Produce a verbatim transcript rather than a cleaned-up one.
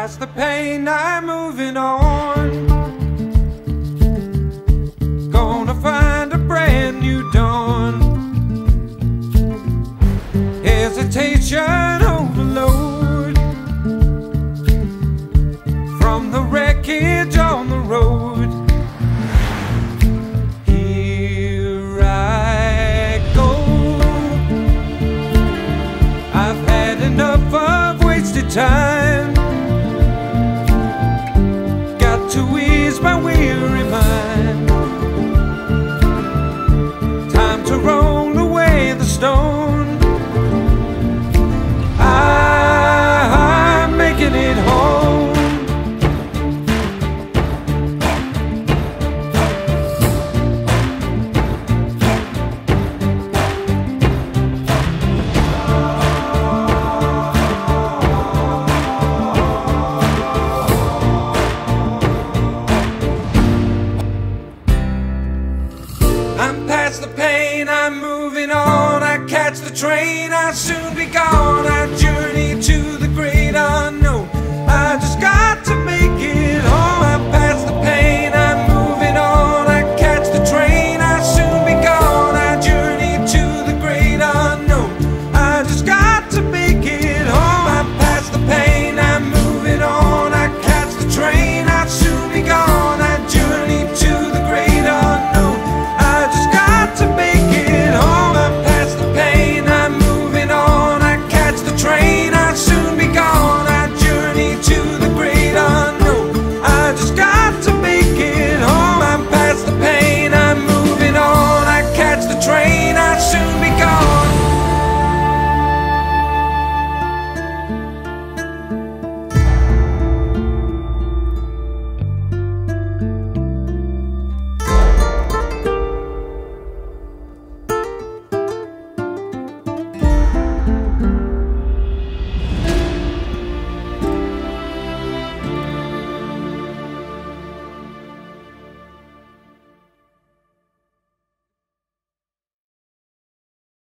past the pain, I'm moving on. Gonna find a brand new dawn. Hesitation overload from the wreckage on the road. Here I go. I've had enough of wasted time. Got to ease my weary mind. Time to roll away the stone. I'm making it home. I'm past the pain, I'm moving on. I catch the train, I'll soon be gone. I journey to the great unknown.